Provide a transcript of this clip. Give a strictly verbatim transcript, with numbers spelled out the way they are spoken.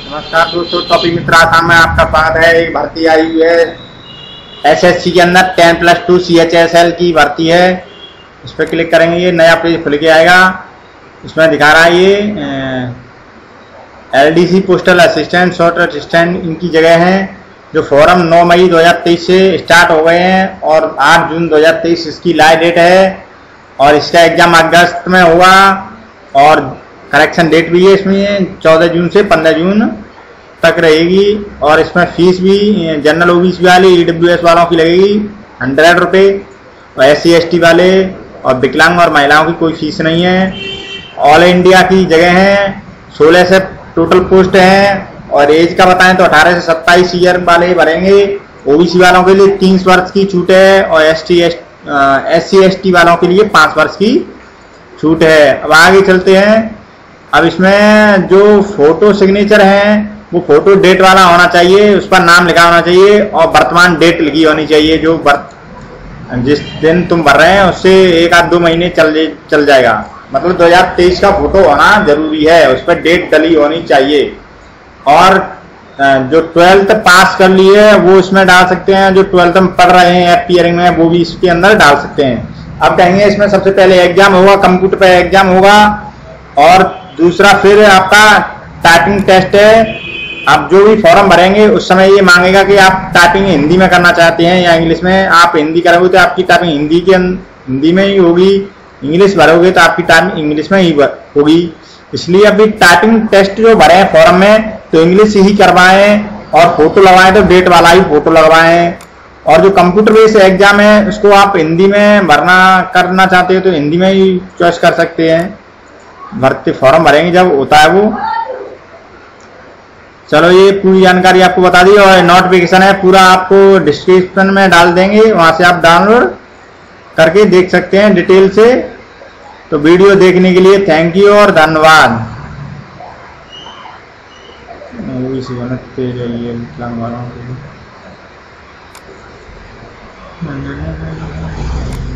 नमस्कार दोस्तों, टॉपिक मित्र आसाम में आपका स्वागत है। एक भर्ती आई हुई है एसएससी के अंदर ten plus two C H S L की भर्ती है। इस पर क्लिक करेंगे, ये नया पेज खुल के आएगा। इसमें दिखा रहा है ये LDC postal assistant, short assistant इनकी जगह है। जो फॉर्म नौ मई दो हज़ार तेईस से स्टार्ट हो गए हैं और आठ जून दो हज़ार तेईस इसकी लास्ट डेट है और इसका एग्जाम अगस्त में होगा और करेक्शन डेट भी है इसमें चौदह जून से पंद्रह जून तक रहेगी। और इसमें फीस भी जनरल ओबीसी वाले ईडब्ल्यूएस वालों की लगेगी हंड्रेड रुपये और एस सी एस टी वाले और विकलांग और महिलाओं की कोई फीस नहीं है। ऑल इंडिया की जगह है, सोलह से टोटल पोस्ट है और एज का बताएं तो अठारह से सत्ताईस ईयर वाले भरेंगे। ओबीसी वालों के लिए तीन वर्ष की छूट है और S T S S C S T वालों के लिए पाँच वर्ष की छूट है। अब आगे चलते हैं। अब इसमें जो फोटो सिग्नेचर है वो फोटो डेट वाला होना चाहिए, उस पर नाम लिखा होना चाहिए और वर्तमान डेट लिखी होनी चाहिए। जो जिस दिन तुम भर रहे हैं उससे एक आध दो महीने चल चल जाएगा, मतलब दो हज़ार तेईस का फोटो होना जरूरी है, उस पर डेट डली होनी चाहिए। और जो ट्वेल्थ पास कर लिए है वो इसमें डाल सकते हैं, जो ट्वेल्थ में पढ़ रहे हैं एपियरिंग में वो भी इसके अंदर डाल सकते हैं। अब कहेंगे इसमें सबसे पहले एग्जाम होगा, कंप्यूटर पे एग्जाम होगा और दूसरा फिर आपका टाइपिंग टेस्ट है। आप जो भी फॉर्म भरेंगे उस समय ये मांगेगा कि आप टाइपिंग हिंदी में करना चाहते हैं या इंग्लिश में। आप हिंदी करोगे तो आपकी टाइपिंग हिंदी के हिंदी में ही होगी, इंग्लिश भरोगे तो आपकी टाइपिंग इंग्लिश में ही होगी। इसलिए अभी टाइपिंग टेस्ट जो भरे हैं फॉर्म में तो इंग्लिश ही करवाएं और फोटो लगवाएं तो डेट वाला ही फोटो लगवाएं। और जो कंप्यूटर बेस्ड एग्जाम है उसको आप हिंदी में भरना करना चाहते हो तो हिंदी में ही चॉइस कर सकते हैं। भर्ती फॉर्म भरेंगे जब होता है वो। चलो ये पूरी जानकारी आपको बता दी और नोटिफिकेशन है पूरा आपको डिस्क्रिप्शन में डाल देंगे, वहां से आप डाउनलोड करके देख सकते हैं डिटेल से। तो वीडियो देखने के लिए थैंक यू और धन्यवाद। वालों के लिए